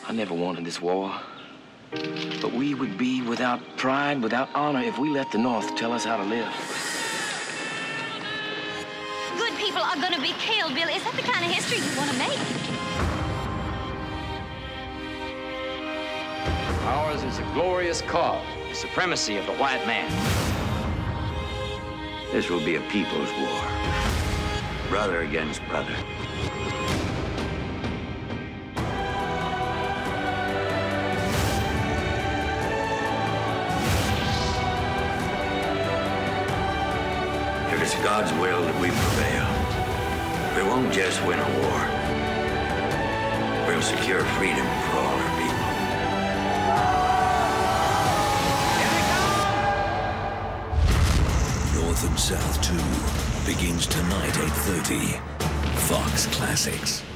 I never wanted this war. But we would be without pride, without honor, if we let the North tell us how to live. Good people are gonna be killed, Bill. Is that the kind of history you want to make? Ours is a glorious cause, the supremacy of the white man. This will be a people's war. Brother against brother. If it's God's will that we prevail, we won't just win a war. We'll secure freedom for all our people. North and South 2 begins tonight, 8:30. Fox Classics.